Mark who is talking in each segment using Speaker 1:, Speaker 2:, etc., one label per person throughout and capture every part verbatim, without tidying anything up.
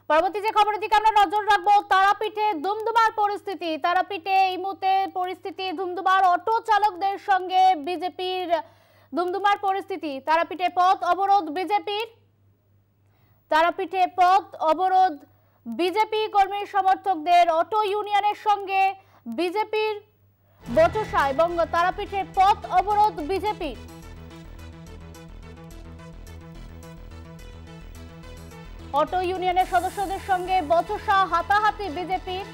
Speaker 1: পরবর্তী যে খবরের দিকে আমরা নজর রাখবো, তারাপীঠে দুমদুমার পরিস্থিতি। তারাপীঠে এই মুহূর্তে পরিস্থিতি দুমদুমার অটো চালকদের সঙ্গে বিজেপির দুমদুমার পরিস্থিতি। তারাপীঠে পথ অবরোধ বিজেপির তারাপীঠে পথ অবরোধ বিজেপি কর্মী সমর্থকদের, অটো ইউনিয়নের সঙ্গে বিজেপির বচসা এবং তারাপীঠে পথ অবরোধ বিজেপির। অটো ইউনিয়নের সদস্যদের সঙ্গে বচসা, হাতাহাতি বিজেপির।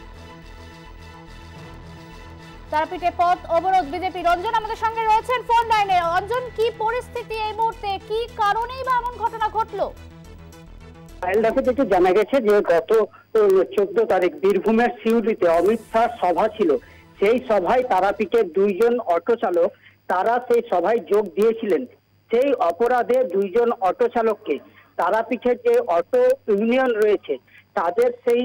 Speaker 1: তারাপীঠে পথ অবরোধ বিজেপি। রঞ্জন আমাদের সঙ্গে রয়েছেন ফোন লাইনে। রঞ্জন, কি পরিস্থিতি এই মুহূর্তে, কি কারণেই বা এমন ঘটনা ঘটলো?
Speaker 2: যেটি জানা গেছে যে গত চোদ্দ তারিখ বীরভূমের সিউড়িতে অমিত শাহ সভা ছিল। সেই সভায় তারাপীঠের দুইজন অটো চালক তারা সেই সভায় যোগ দিয়েছিলেন। সেই অপরাধে দুইজন অটো চালককে তারাপীঠের যে অটো ইউনিয়ন রয়েছে তাদের সেই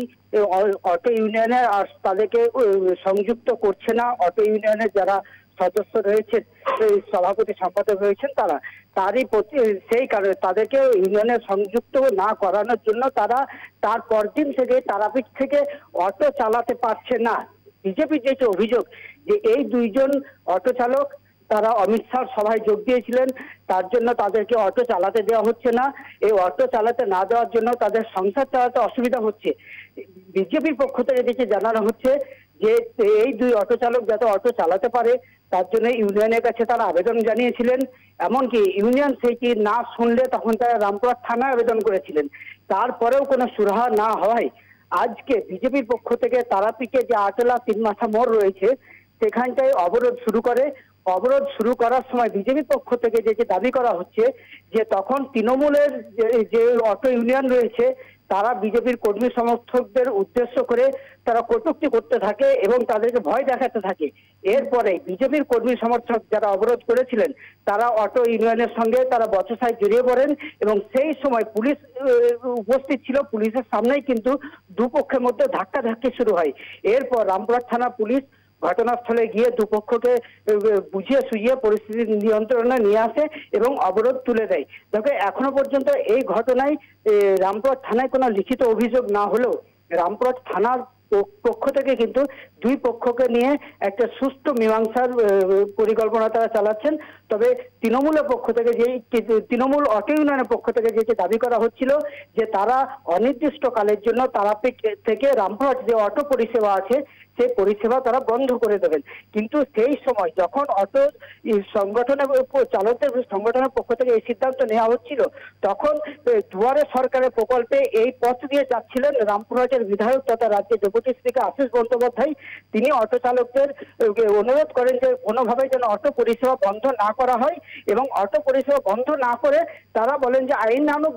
Speaker 2: অটো ইউনিয়নে আর তাদেরকে সংযুক্ত করছে না। অটো ইউনিয়নের যারা সদস্য রয়েছে, সভাপতি সম্পাদক রয়েছেন, তারা তারই প্রতি সেই কারণে তাদেরকে ইউনিয়নে সংযুক্ত না করানোর জন্য তারা তার পরদিন থেকে তারাপীঠ থেকে অটো চালাতে পারছে না। বিজেপির যে অভিযোগ যে এই দুইজন অটো চালক তারা অমিত শাহ সভায় যোগ দিয়েছিলেন, তার জন্য তাদেরকে অটো চালাতে দেওয়া হচ্ছে না। এই অটো চালাতে না দেওয়ার জন্য তাদের সংসার চালাতে অসুবিধা হচ্ছে। বিজেপির পক্ষ থেকে যেটি জানানো হচ্ছে যে এই দুই অটো চালক যাতে অটো চালাতে পারে তার জন্য ইউনিয়নের কাছে তারা আবেদন জানিয়েছিলেন। এমনকি ইউনিয়ন সেইটি না শুনলে তখন তারা রামপুরহাট থানায় আবেদন করেছিলেন। তারপরেও কোনো সুরাহা না হওয়ায় আজকে বিজেপির পক্ষ থেকে তারাপীঠে যে আটলা তিন মাথা মোড় রয়েছে সেখানটায় অবরোধ শুরু করে। অবরোধ শুরু করার সময় বিজেপির পক্ষ থেকে যে দাবি করা হচ্ছে যে তখন তৃণমূলের যে অটো ইউনিয়ন রয়েছে তারা বিজেপির কর্মী সমর্থকদের উদ্দেশ্য করে তারা কটূক্তি করতে থাকে এবং তাদেরকে ভয় দেখাতে থাকে। এরপরে বিজেপির কর্মী সমর্থক যারা অবরোধ করেছিলেন তারা অটো ইউনিয়নের সঙ্গে তারা বচসায় জড়িয়ে পড়েন এবং সেই সময় পুলিশ উপস্থিত ছিল। পুলিশের সামনেই কিন্তু দুপক্ষের মধ্যে ধাক্কাধাক্কি শুরু হয়। এরপর রামপুরহাট থানা পুলিশ ঘটনাস্থলে গিয়ে দুপক্ষকে বুঝিয়ে সুঝিয়ে পরিস্থিতি নিয়ন্ত্রণে নিয়ে আসে এবং অবরোধ তুলে দেয়। দেখো, এখনো পর্যন্ত এই ঘটনায় রামপুরহাট থানায় কোনো লিখিত অভিযোগ না হলেও রামপুরহাট থানার পক্ষ থেকে কিন্তু দুই পক্ষকে নিয়ে একটা সুষ্ঠু মীমাংসার পরিকল্পনা তারা চালাচ্ছেন। তবে তৃণমূলের পক্ষ থেকে যে তৃণমূল অটো ইউনিয়নের পক্ষ থেকে যে দাবি করা হচ্ছিল যে তারা অনির্দিষ্টকালের জন্য তারাপীঠ থেকে রামপুরহাট যে অটো পরিষেবা আছে সেই পরিষেবা তারা বন্ধ করে দেবেন। কিন্তু সেই সময় যখন অটো সংগঠনের চালকদের সংগঠনের পক্ষ থেকে এই সিদ্ধান্ত নেওয়া হচ্ছিল তখন দুয়ারে সরকারের প্রকল্পে এই পথ দিয়ে যাচ্ছিলেন রামপুরহাটের বিধায়ক তথা রাজ্যের ডেপুটি স্পিকার আশিস বন্দ্যোপাধ্যায়। তিনি অটো চালকদের অনুরোধ করেন যে কোনোভাবে যেন অটো পরিষেবা বন্ধ না করা হয় এবং অটো পরিষেবা বন্ধ না করে তারা বলেন যে আইনানুগ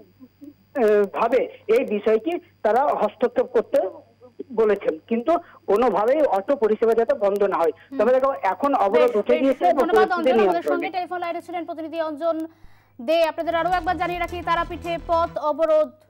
Speaker 2: ভাবে এই বিষয়টি তারা হস্তক্ষেপ করতে বলেছেন, কিন্তু কোনোভাবেই অটো পরিষেবা যাতে বন্ধ না হয়। তবে দেখো, এখন অবরোধ উঠে গিয়েছে।
Speaker 1: ধন্যবাদ অঞ্জন, আমাদের সঙ্গে টেলিফোন লাইনে ছিলেন প্রতিনিধি অঞ্জন দে। আপনাদের আরো একবার জানিয়ে রাখি, তারাপীঠে পথ অবরোধ